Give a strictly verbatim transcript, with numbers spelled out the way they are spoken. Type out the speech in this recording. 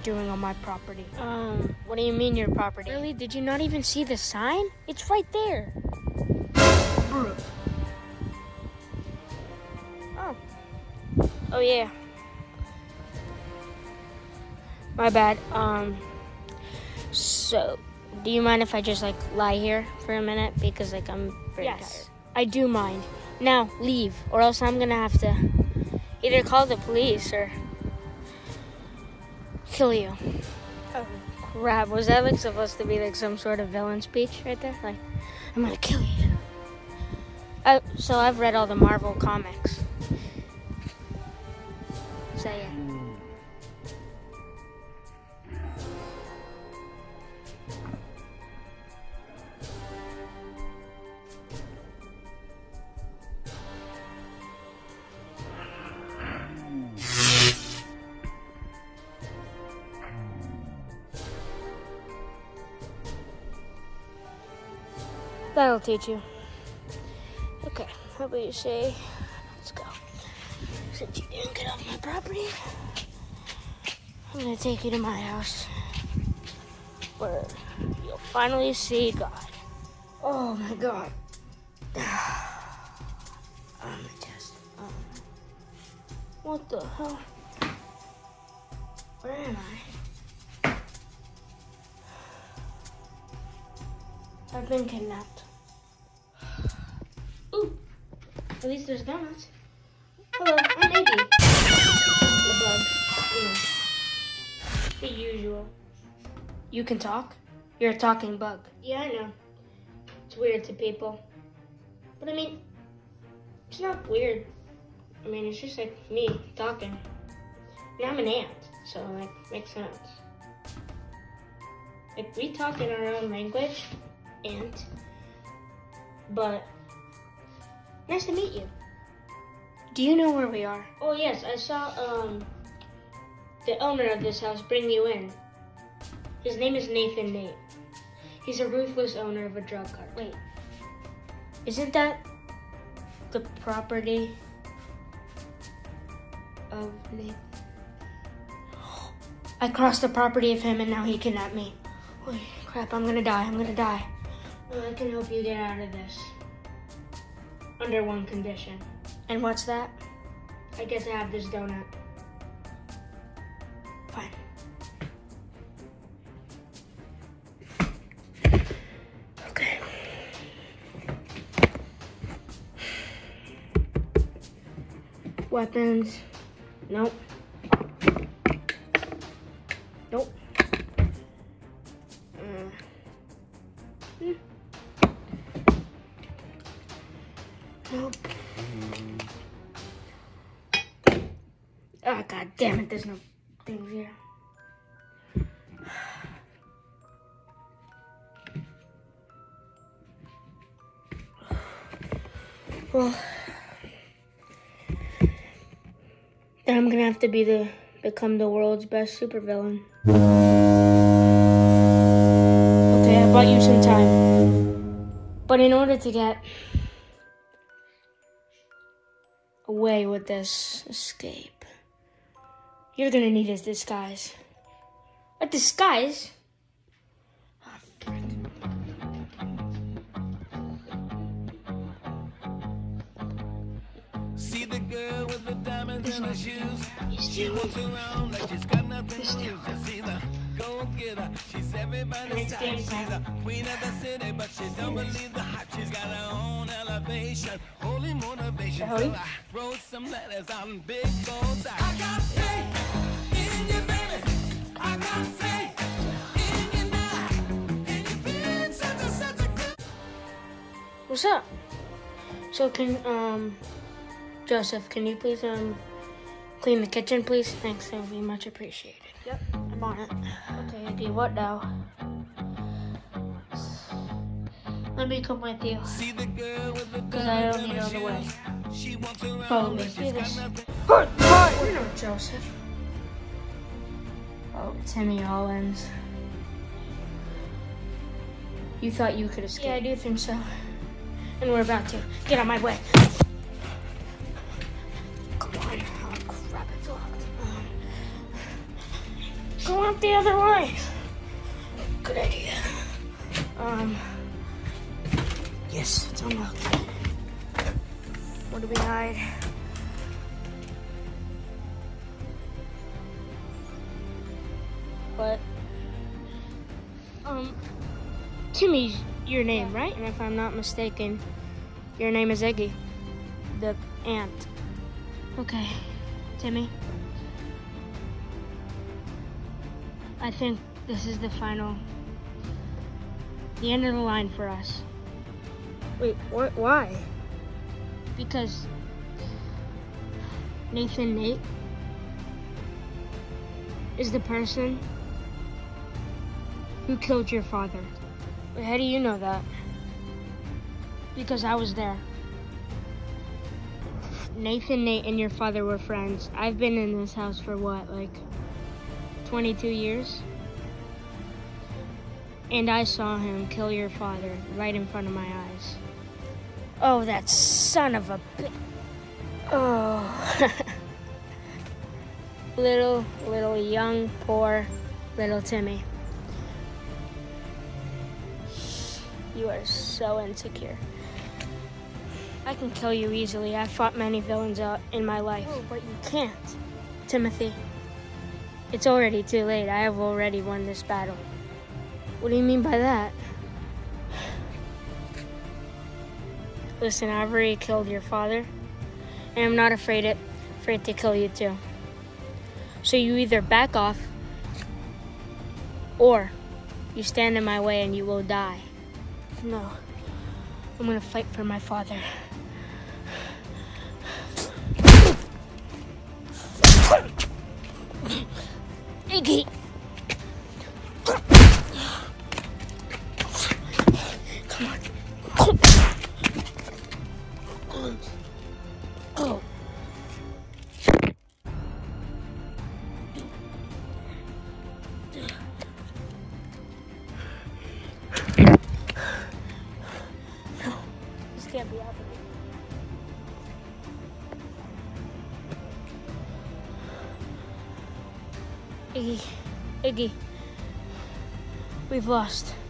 doing on my property? Um, what do you mean your property? Really? Did you not even see the sign? It's right there. Oh. Oh, yeah. My bad. Um, so, do you mind if I just, like, lie here for a minute? Because, like, I'm very yes, tired. I do mind. Now, leave, or else I'm gonna have to either call the police or kill you. Oh, crap. Was that, like, supposed to be, like, some sort of villain speech right there? Like, I'm gonna kill you. I, so I've read all the Marvel comics. Say it. That'll teach you. Okay, how about you say, let's go. Since you didn't get off my property, I'm gonna take you to my house, where you'll finally see God. Oh my God. I'm just, um, what the hell? Where am I? I've been kidnapped. Ooh, at least there's donuts. Hello, I'm Iggy. The Bug. Yeah. The usual. You can talk? You're a talking bug. Yeah, I know. It's weird to people. But I mean, it's not weird. I mean, it's just like me talking. And I'm an ant, so like, makes sense. Like, we talk in our own language. Ant, but nice to meet you. Do you know where we are? Oh yes, I saw um the owner of this house bring you in. His name is Nathan Nate. He's a ruthless owner of a drug cart. Wait, isn't that the property of Nathan? I crossed the property of him and now he kidnapped me. Holy crap, I'm gonna die, I'm gonna die. Well, I can help you get out of this. Under one condition. And what's that? I get to have this donut. Fine. Okay. Weapons. Nope. Nope. Uh. Hmm. Nope. Oh, God damn it, there's no things here. Well, then I'm gonna have to be the, become the world's best supervillain. Okay, I bought you some time. But in order to get away with this escape, you're gonna need a disguise. A disguise? Oh, frick. See the girl with the diamonds in her shoes. She walks around like she's got nothing to lose. Just see the go-getter. She's everybody's type. She's a queen of the city, but she don't believe the hype. She's got her own elevation, holy motivation. So I wrote some letters on big goals. I got faith in you, baby. I got faith in you now. And you've been such a, such a good... What's up? So can, um... Joseph, can you please um clean the kitchen, please? Thanks, that would be much appreciated. Yep, I'm on it. Okay, okay, what now? Let me come with you. Because I only know the way. Follow me. See this. Hurt, hurt! You know Joseph. Oh, Timmy Hollands. You thought you could escape? Yeah, I do think so. And we're about to. Get out of my way. Come on. Oh, crap, it's locked. Um, go on. the other line. Good idea. Um, yes, it's unlocked. Where do we hide? But, um, Timmy's your name, right? And if I'm not mistaken, your name is Iggy, the ant. Okay, Timmy. I think this is the final, the end of the line for us. Wait, wh why? Because Nathan Nate is the person who killed your father. Wait, how do you know that? Because I was there. Nathan Nate and your father were friends. I've been in this house for what, like twenty-two years? And I saw him kill your father right in front of my eyes. Oh, that son of a bi- Oh. little, little young, poor, little Timmy. You are so insecure. I can kill you easily. I've fought many villains out in my life. Oh, but you can't, Timothy. It's already too late. I have already won this battle. What do you mean by that? Listen, I've already killed your father, and I'm not afraid it, afraid to kill you too. So you either back off, or you stand in my way and you will die. No, I'm gonna fight for my father. Iggy! Come on. Oh. No, this can't be happening. Iggy, Iggy, we've lost.